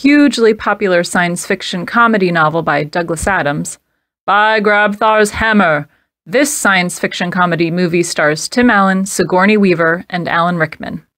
hugely popular science fiction comedy novel by Douglas Adams, By Grabthar's Hammer, this science fiction comedy movie stars Tim Allen, Sigourney Weaver, and Alan Rickman.